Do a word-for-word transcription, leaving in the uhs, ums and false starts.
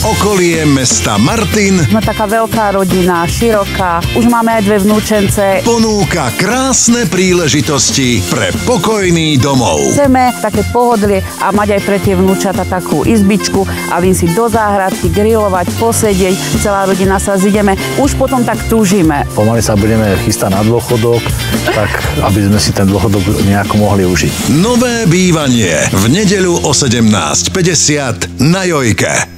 Okolie mesta Martin Sme taká veľká rodina, široká. Už máme aj dve vnúčence. ponúka krásne príležitosti pre pokojný domov. Chceme také pohodlie a mať aj pre tie vnúčata takú izbičku a vím si do záhradky, grilovať, posedieť. Celá rodina sa zideme. Už potom tak túžime. Pomaly sa budeme chystať na dôchodok, tak aby sme si ten dôchodok nejako mohli užiť. Nové bývanie v nedeľu o sedemnásť päťdesiat na Jojke.